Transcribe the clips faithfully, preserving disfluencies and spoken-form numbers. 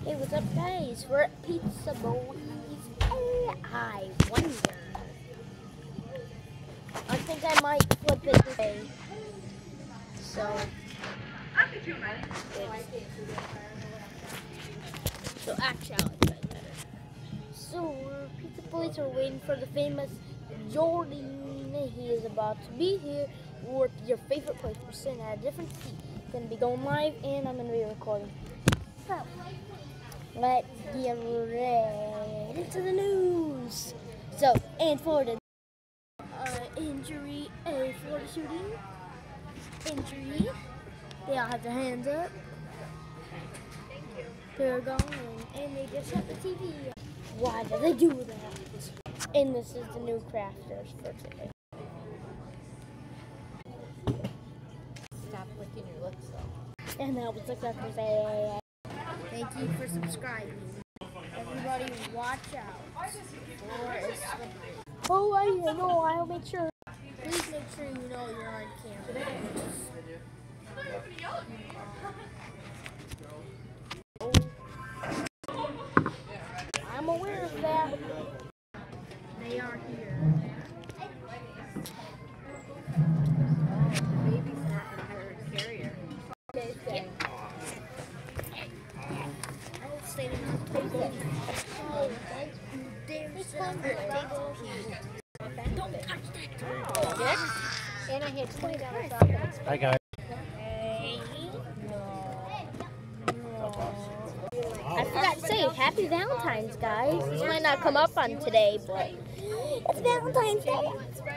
Hey, what's up, guys? We're at Pizza Boys. Hey, I wonder. I think I might flip it today. So, so actually, I like that better. So, we're Pizza Boys are waiting for the famous Jordan. He is about to be here. Or your favorite place. We're sitting at a different seat. Gonna be going live, and I'm gonna be recording. So, let's get right into the news. So, and for the uh, injury, a Florida shooting injury, they all have their hands up. They're going, and they just shut the T V. Why do they do that? And this is the new crafters for today. Stop licking your lips, though. And that was the crafters. Thank you for subscribing. Everybody watch out for a slippery. Oh, I know, I'll make sure. Please make sure you know you're on camera. I'm aware of that. They are here. The baby's not in her carrier. Yeah. Standing on the table. Oh, there's some table. Don't touch that. Oh. And I had twenty dollars off that. Hi guys. Hey. I forgot to say Happy Valentine's, guys. This might not come up on today, but it's Valentine's Day.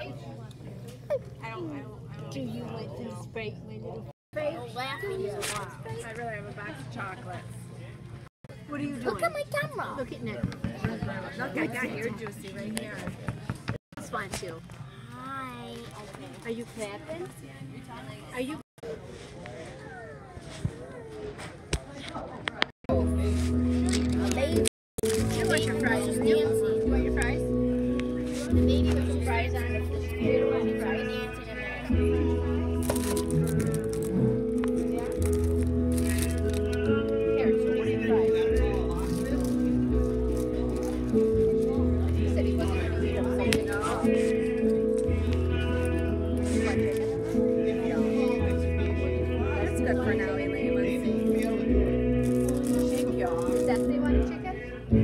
Do you want some Sprite, my little They're laughing at us. I'd rather have a box of chocolates. What are you doing? Look at my camera. Look at Nick. Look, I got your juicy right here. This one too. Hi. Are you clapping? Are you? Baby. You want your fries? You Dancing. want your fries? The baby with some fries on it. The spirit with the fries dancing in there. Here, so what are your fries? He said he wasn't going to eat them, so you know. That's good for now, Elaine. Let's see. Thank you. Destiny want a chicken?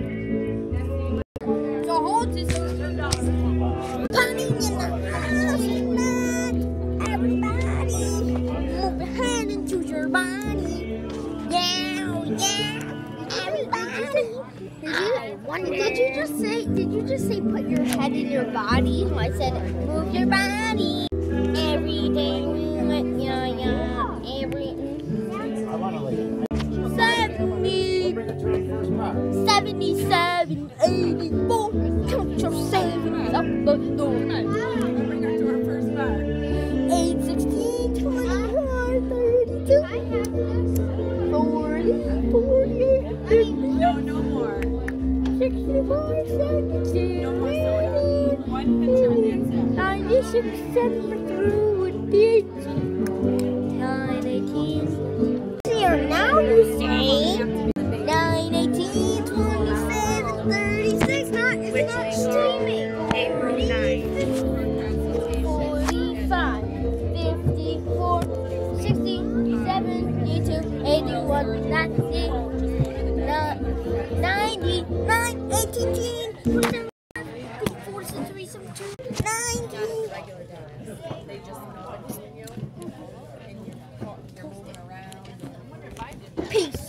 So hold this. Punning in the house. Everybody, move your hand into your body. Yeah, yeah. Everybody. Did you, did you just say? Did you just say put your head in your body? No, I said move your body. Every day we let ya ya. Every I want to leave. seventy, Bring it to the first spot. seventy-seven, eighty-four. Count your savings up the door. Bring her to her first bar. eight, sixteen, twenty-four, thirty-two, forty, forty-eight, fifty, No, no more. sixty-four, seventy-two, No more soda. One picture and that's it. ninety-six, seventy-two, eighteen, nine, eighteen. Here, now you say nine, eighteen, twenty-seven, thirty-six. Not, it's not streaming. Eight room nine. forty-five, fifty-four, sixty, seventy-two, eighty-one, ninety, ninety-nine, eighteen, twenty-seven, fifty-four, sixty-three, seventy-two, ninety. They just know that you and you're moving around. I wonder if I did that. Peace.